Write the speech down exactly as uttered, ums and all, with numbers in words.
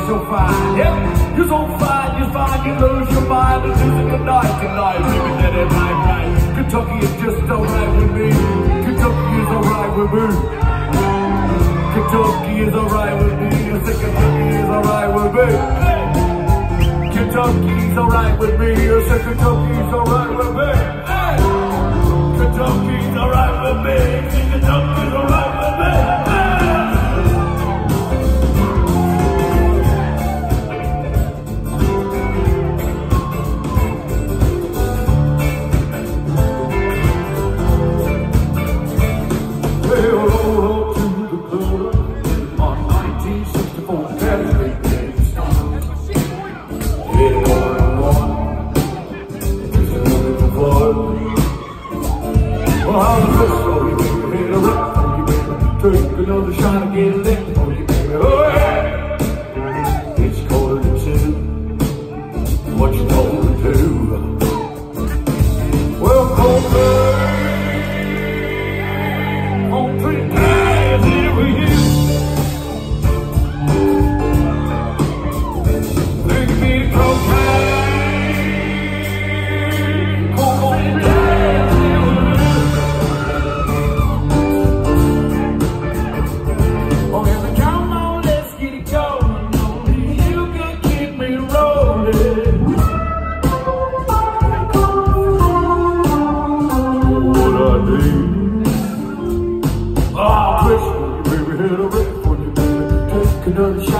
so fine. Yep, you're so fine, you're fine, you lose your mind and losing the night tonight. Baby, that ain't right, right. Kentucky is just alright with me. Kentucky is alright with me. Kentucky is alright with me. I say Kentucky is alright with me. Kentucky's alright with me. I say Kentucky's alright with me. Kentucky's alright with me. Kentucky's alright with me. Take another shot and get lit for you, baby. Oh yeah! It's quarter to two. What you gonna do? Well, Cauthen, on three guys here with you. Look at me, Cauthen. Cauthen, guys here with you. Another shot.